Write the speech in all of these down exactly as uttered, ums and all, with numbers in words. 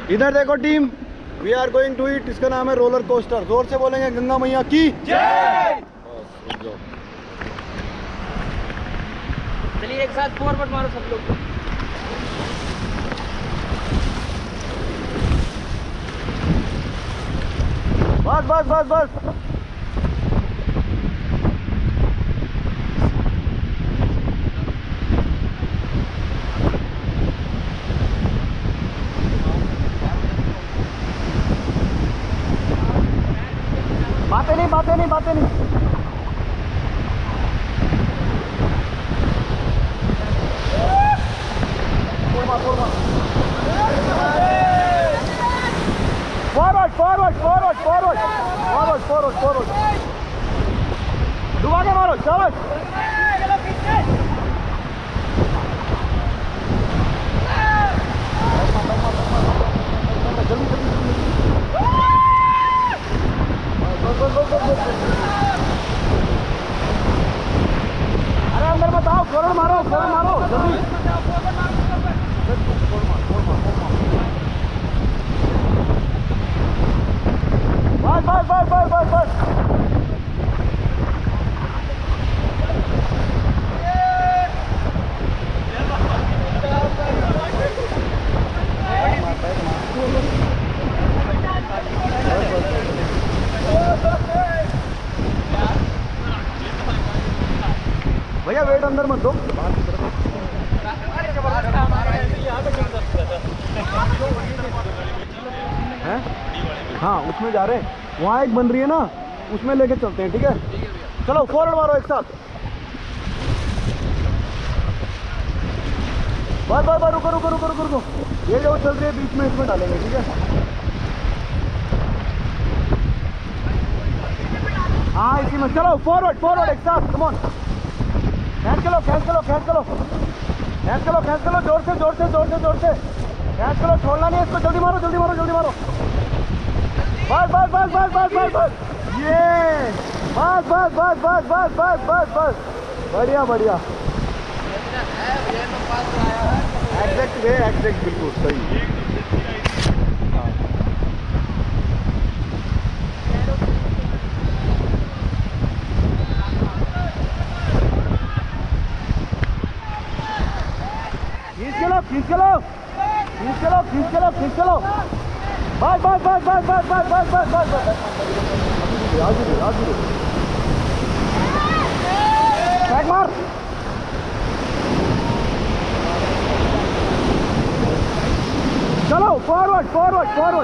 इधर देखो team, we are going to it. इसका नाम है रोलर कोस्टर। जोर से बोलेंगे गंगा मैया की जय। चलिए एक साथ फॉरवर्ड मारो सब लोग। बस बस बस बस। बातें नहीं बातें नहीं बातें नहीं। Forward forward forward forward forward forward forward डुबा के मारो। शाबाश। जल्दी जल्दी अरे अंदर मत आओ। फॉरवर्ड मारो फॉरवर्ड मारो जल्दी। बस बस बस बस बस बस। भैया वेट अंदर मत दो। हैं? हाँ उसमें जा रहे हैं। वहाँ एक बन रही है ना, उसमें लेके चलते हैं। ठीक है चलो फॉरवर्ड मारो एक साथ। बस बस बस रुको रुको रुको रुको रुको। ये जो चल रही है बीच में, इसमें डालेंगे। ठीक है हाँ इसी में। चलो फॉरवर्ड फॉरवर्ड एक साथ। Come on. खींच चलो खींच चलो खींच चलो खींच चलो खींच चलो। जोर से जोर से जोर से जोर से खींच चलो। छोड़ना नहीं है इसको। जल्दी मारो जल्दी मारो जल्दी मारो। बस बस बस बस बस बस बस। ये बस बस बस बस बस बस बस बस। बढ़िया बढ़िया। एग्जैक्ट वे एग्जैक्ट बिल्कुल सही। खींच चलो खींच चलो खींच चलो खींच चलो खींच चलो। बस बस बस बस बस बस बस बस बस बस। बैक मार। चलो forward forward forward.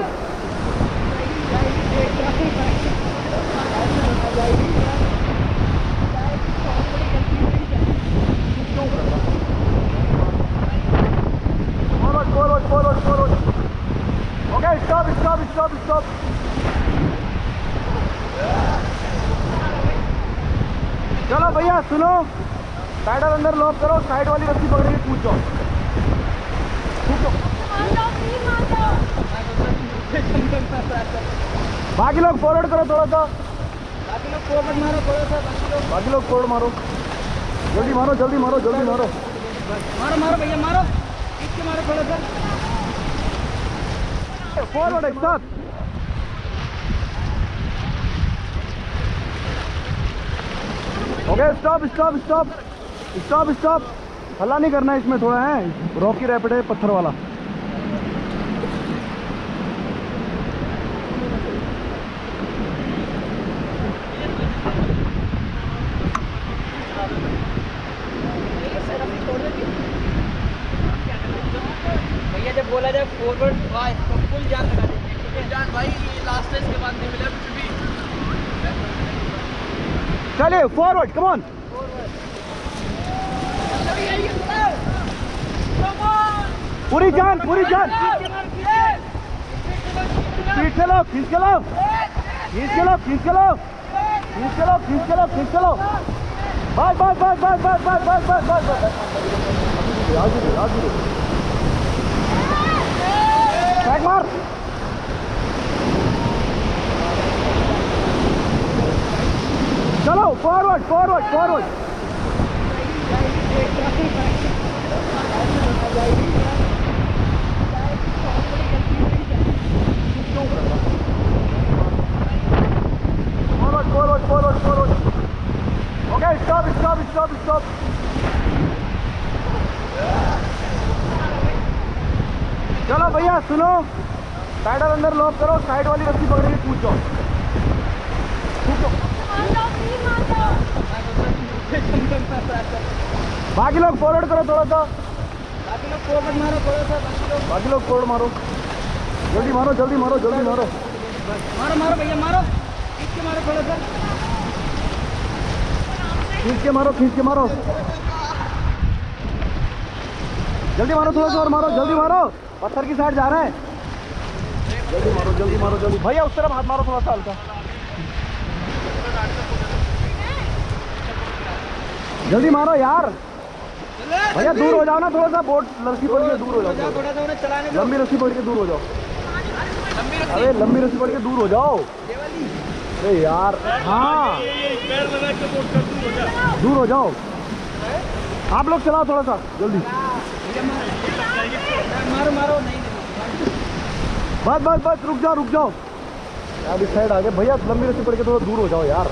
Forward forward forward forward. Okay stop stop stop stop. चलो भैया सुनो, पैडल अंदर लॉक करो। साइड वाली रस्सी पकड़ के कूद जाओ। बाकी लोग फॉरवर्ड करो थोड़ा सा। बाकी लोग फॉरवर्ड मारो थोड़ा सा। बाकी लोग बाकी लोग फॉरवर्ड मारो। जल्दी मारो जल्दी मारो जल्दी मारो। मारो मारो भैया मारो। इसके मारो थोड़ा सा। फॉरवर्ड एक साथ। Okay stop stop stop stop stop. हल्ला नहीं करना है इसमें। थोड़ा है रॉकी रैपिड है, पत्थर वाला। भैया जब बोला जाए फॉरवर्ड भाई तो फुल जान लगा देंगे। जान भाई लास्ट है, इसके बाद नहीं मिला कुछ भी। चलिए फॉरवर्ड कम ऑन। पूरी जान पूरी जान। खींच चलो खींच चलो खींच चलो खींच चलो खींच चलो खींच चलो खींच चलो। बस बस बस बस बस बस बस बस बस बस। बैक मार। चलो फॉरवर्ड फॉरवर्ड फॉरवर्ड। भैया सुनो, साइडर अंदर लॉक करो, साइड वाली रस्सी पकड़ के कूद जाओ, कूद जाओ। बाकी लोग फॉरवर्ड करो थोड़ा सा, बाकी लोग फॉरवर्ड मारो थोड़ा सा, बाकी लोग बाकी लोग फॉरवर्ड मारो, जल्दी मारो जल्दी मारो जल्दी मारो मारो मारो भैया मारो, खींच के मारो थोड़ा सा, खींच के मारो खींच के मारो, जल्दी मारो थोड़ा सा और मारो, जल्दी मारो, पत्थर की साइड जा रहा है, जल्दी मारो जल्दी मारो जल्दी। भैया उस तरफ हाथ मारो थोड़ा सा हल्का, जल्दी मारो यार भैया, दूर हो जाओ ना थोड़ा सा, बोट रस्सी पकड़ के दूर हो जाओ, थोड़ा सा उन्हें चलाने दो, लंबी रस्सी पकड़ के दूर हो जाओ, लंबी रस्सी, अरे लंबी रस्सी पकड़ के दूर हो जाओ, ये वाली, अरे यार हाँ दूर हो जाओ, आप लोग चलाओ थोड़ा सा जल्दी, मारो मारो, नहीं बस बस बस रुक जाओ रुक जाओ, यार इस साइड आ गए भैया, लंबी रस्सी पकड़ के थोड़ा दूर हो जाओ यार,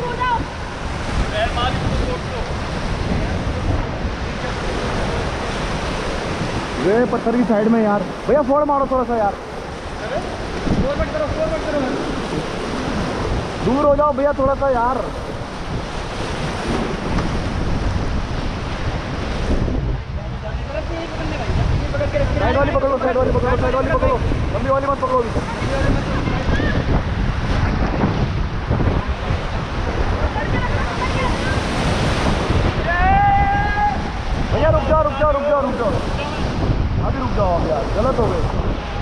वे पत्थर की साइड में यार, भैया फोड़ मारो थोड़ा सा यार, फॉरवर्ड करो फॉरवर्ड करो, दूर हो जाओ भैया थोड़ा सा यार, साइड वाली पकड़ो साइड वाली पकड़ो साइड वाली पकड़ो, लंबी वाली मत पकड़ो अभी। भैया रुक जाओ रुक जाओ रुक जाओ रुक जाओ, अभी रुक जाओ आप यार, गलत हो गए,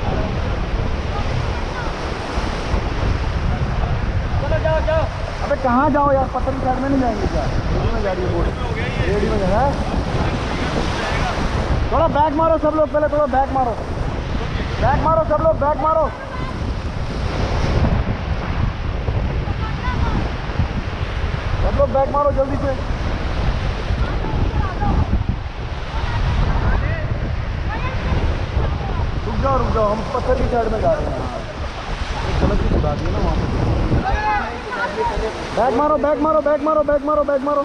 चलो जाओ जाओ, अबे कहाँ जाओ यार, पत्थर की साइड में नहीं जाएंगे क्या, रेडी में जा रही है बोट, रेडी में जा रहा है, थोड़ा बैक मारो सब लोग, पहले थोड़ा बैक मारो, बैक मारो सब लोग, बैक मारो, सब लोग बैक मारो जल्दी से, रुक जाओ रुक जाओ, हम पत्थर की साइड में जा रहे हैं, सड़क की खुदा दी है ना वहाँ पे, बैक मारो बैक मारो बैक मारो बैक मारो बैक मारो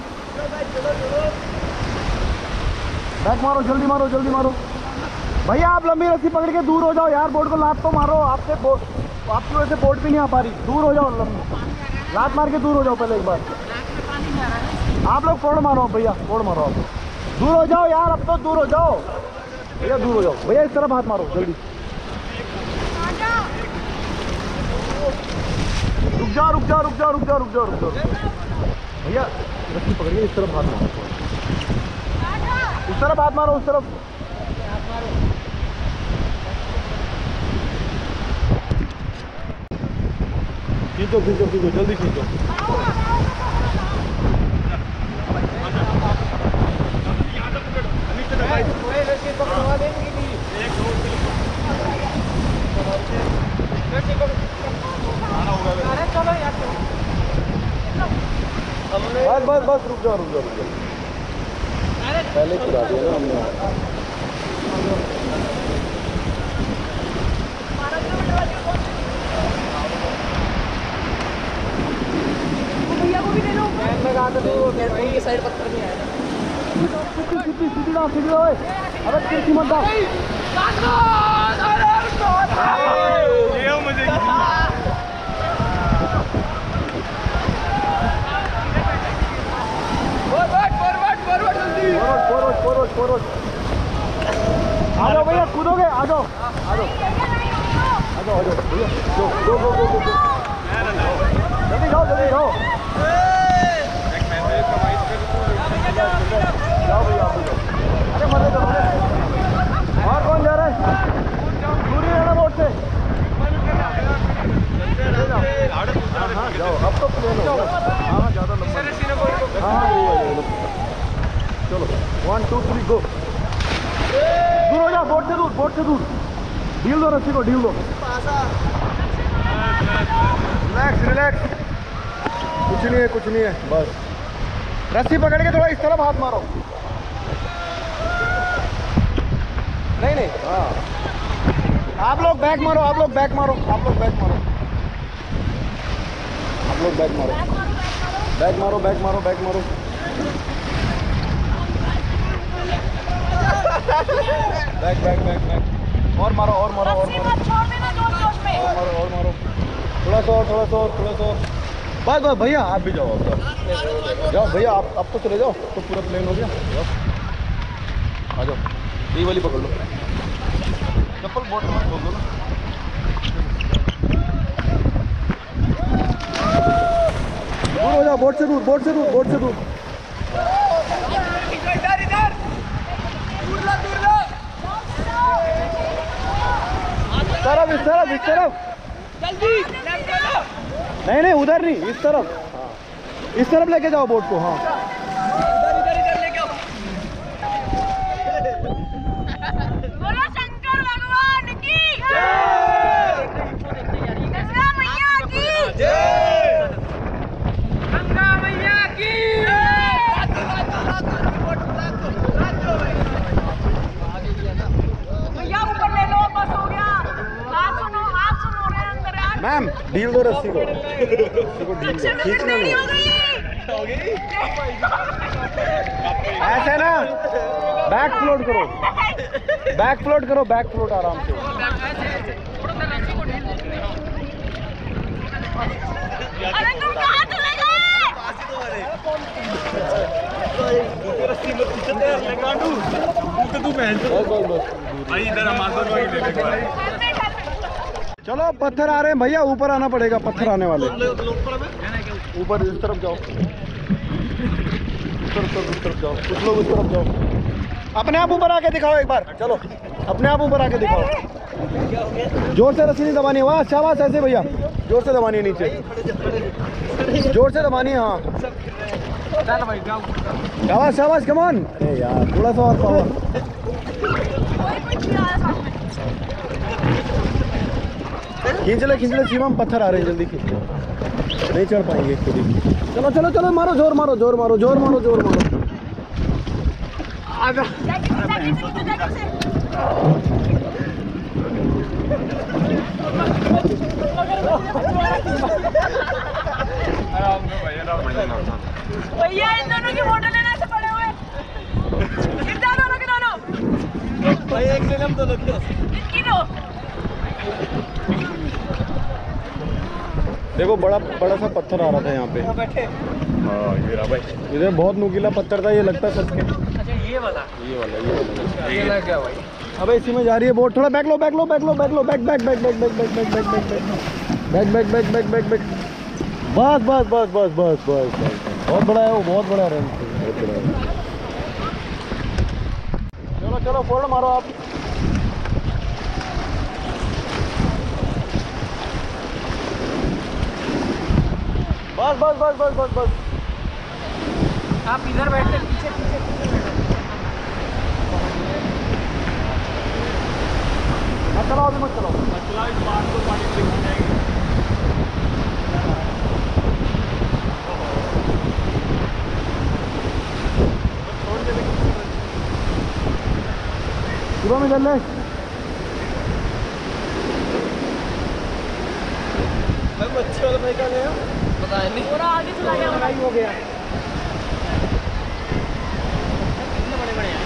बैक मारो, जल्दी मारो जल्दी मारो भैया, आप लंबी रस्सी पकड़ के दूर हो जाओ यार, बोट को लात तो मारो, आपसे बोट आपकी वजह से बोट भी नहीं आ पा रही, दूर हो जाओ, लंबी लात मार के दूर हो जाओ पहले एक बार, आप लोग फोड़ मारो भैया, फोड़ मारो आप, दूर हो जाओ यार, अब तो दूर हो जाओ भैया, दूर हो जाओ भैया, इस तरफ हाथ मारो जल्दी, रुक जाओ रुक जाओ रुक जाओ रुक जाओ रुक जाओ रुक जाओ भैया, रस्सी पकड़िए, इस तरफ हाथ मारो, उस तरफ हाथ मारो, उस तरफ खींचो खींचो खींचो जल्दी खींचो, बस बस बस रुक जाओ रुक जाओ रुक जाओ, पहले चुरा दिया ना हमने, भैया को भी ले लो, बैग में कहा था तो कैंटीन की साइड पत्थर नहीं आया, सीधी सीधी सीधी डाल सीधी डाल, अबे किसी मत डाल, ये मुझे फॉरवर्ड फॉरवर्ड फॉरवर्ड, आ जाओ भैया, कूदोगे, आ जाओ आ जाओ आ जाओ आ जाओ भैया, गो गो गो गो गो, जल्दी जाओ जल्दी जाओ, जाओ भैया आप जाओ, अरे मजे करो, और कौन जा रहा है, दूरी रहना बोट से, हाँ जाओ, अब तो प्लेन हो, हाँ ज़्यादा लंबा, हाँ चलो वन टू थ्री गो, दूर हो जाओ, बोट से दूर, बोट से दूर, ढील दो रस्सी को, ढील दो, रिलैक्स रिलैक्स, कुछ नहीं है कुछ नहीं है, बस रस्सी पकड़ के थोड़ा इस तरफ हाथ मारो, नहीं नहीं हाँ, आप लोग बैक मारो, आप लोग बैक मारो, आप लोग बैक मारो, आप लोग बैक मारो, बैक मारो बैक मारो बैक मारो, बैक बैक बैक बैक और मारो और मारो और रस्सी मारो मत छोड़ देना जोश जोश में। और मारो और मारो थोड़ा सा और थोड़ा सा और थोड़ा सा और बस बस भैया आप भी जाओ आप जाओ जाओ भैया आप आप तो चले जाओ तो पूरा प्लेन हो गया जाओ आ जाओ ये वाली पकड़ लो चप्पल बोट मत खोल दो ना दूर हो जाओ बोट से दूर बोट से दूर बोट से दूर इधर इधर दूर लो दूर लो इस तरफ इस तरफ इस तरफ जल्दी लेफ्ट लो नहीं नहीं उधर नहीं इस तरफ हाँ इस तरफ लेके जाओ बोट को हाँ इधर इधर इधर लेके आओ बोलो शंकर भगवान की गंगा मैया की गंगा मैया की भैया ऊपर ले लो बस हो गया हाथ सुनो हाथ सुनो रे अंदर यार मैम ढील दो रस्सी को रस्सी को ढील दो खींचने देरी दो हो गई ऐसे ना बैक फ्लोट करो बैक फ्लोट करो बैक फ्लोट आराम से अरे तुम कहाँ चले गए बस बस बस भाई इधर हम आसपास में ले लेंगे हेलमेट हेलमेट चलो पत्थर आ रहे हैं भैया ऊपर आना पड़ेगा पत्थर आने वाले ऊपर इस तरफ जाओ उस तरफ उस तरफ जाओ कुछ लोग उस तरफ जाओ अपने आप ऊपर आके दिखाओ एक बार चलो अपने आप ऊपर आके दिखाओ जोर से रस्सी नहीं दबानी है वाह शाबाश ऐसे भैया जोर से दबानी है नीचे जोर से दबानी है हाँ शाबाश शाबाश कम ऑन अरे यार थोड़ा सा और पावर कोई कुछ नहीं आ रहा साथ में खींच ले खींच ले सीमा में पत्थर आ रहे हैं जल्दी खींच लो नहीं चढ़ पाएंगे खुद ही चलो चलो चलो मारो जोर मारो जोर मारो जोर मारो जोर मारो जैकेट से जैकेट से जैकेट से भैया इन दोनों की फोटो लेने से पड़े हुए गिर जाओ दोनों के दोनों भाई एक ले हम दोनों की इनकी लो देखो बड़ा बड़ा सा पत्थर आ रहा था यहाँ पे बैठे हाँ ये रहा भाई इधर बहुत नुकीला पत्थर था ये लगता है सच के अच्छा ये वाला ये वाला ये वाला ये लग गया भाई अबे इसी में जा रही है बोट थोड़ा बैक लो बैक लो बैक लो बैक लो back back back back back back back back back back back back back back back बस बस बस बस बस बस बस बहुत बड़ा है वो बहुत बड़ा रन बहुत बड़ा है चलो चलो फोल्ड मारो आप बस बस बस बस बस बस आप इधर बैठते पीछे पीछे पीछे मत चलाओ अभी मत चलाओ सुबह में चल ले मैं बच्चे वाला भाई का गया पता नहीं पूरा आगे चला गया लड़ाई हो गया कितने बड़े बड़े हैं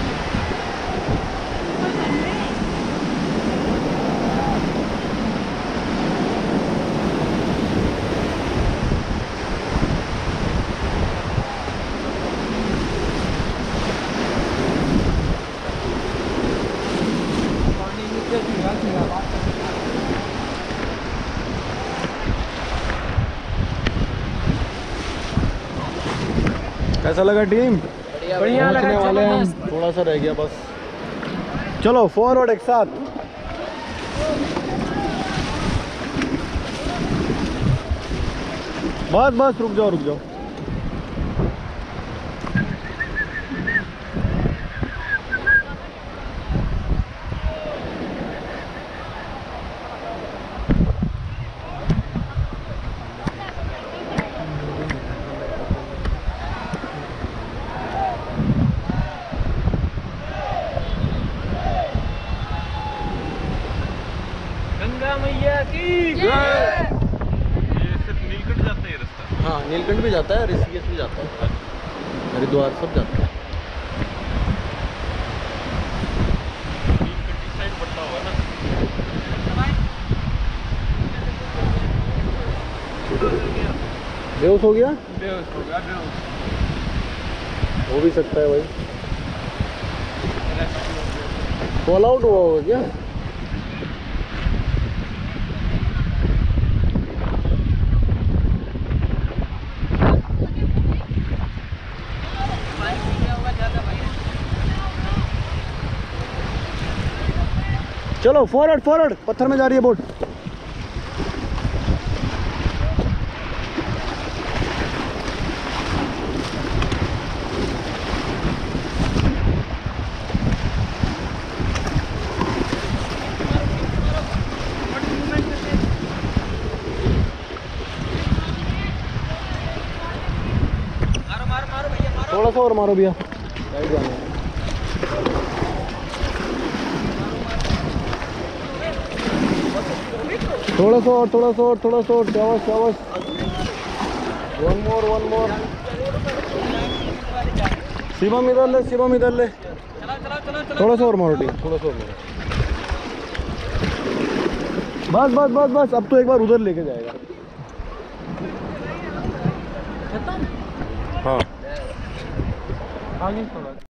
पानी नीचे चूल्हा चूल्हा कैसा लगा टीम बढ़िया लगा पहुंचने वाले हैं हम थोड़ा सा रह गया बस चलो फॉरवर्ड एक साथ बस बस रुक जाओ रुक जाओ गंगा मैया की ये सिर्फ नीलकंठ जाता है ये रास्ता हाँ नीलकंठ भी जाता है ऋषिकेश भी जाता है हरिद्वार सब जाता है नीलकंठ की साइड पड़ता होगा ना बेहोश हो गया? बेहोश हो गया, बेहोश। हो भी सकता है भाई। फॉल आउट हुआ होगा क्या? चलो फॉरवर्ड फॉरवर्ड, पत्थर में जा रही है बोट। थोड़ा सा और मारो भैया। थोड़ा सा और, थोड़ा सा और, थोड़ा सा और, शाबाश शाबाश। One more one more. Shivam इधर ले, शिवम इधर ले। थोड़ा सा और मारो, ठीक है, थोड़ा सा और मारो। बस बस बस बस, अब तो एक बार उधर लेके जाएगा। हाँ आगे थोड़ा।